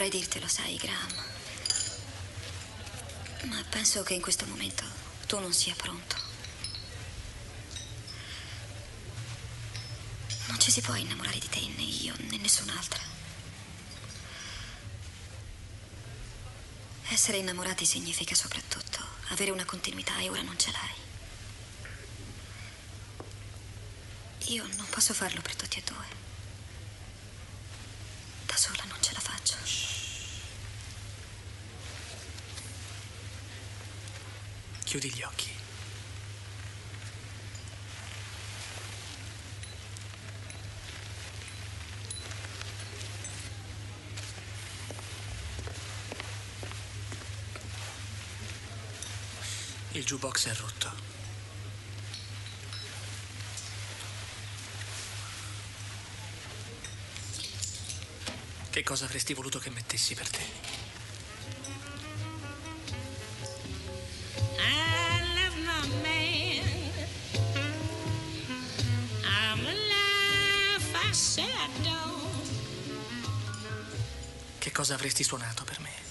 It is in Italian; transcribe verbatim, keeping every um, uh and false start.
vorrei dirtelo, sai, Graham. Ma penso che in questo momento tu non sia pronto. Non ci si può innamorare di te, né io, né nessun'altra. Essere innamorati significa soprattutto avere una continuità e ora non ce l'hai. Io non posso farlo per tutti e due. Da sola non ce la faccio. Chiudi gli occhi. Il jukebox è rotto. Che cosa avresti voluto che mettessi per te? I love my man. I'm alive, I said I don't. Che cosa avresti suonato per me?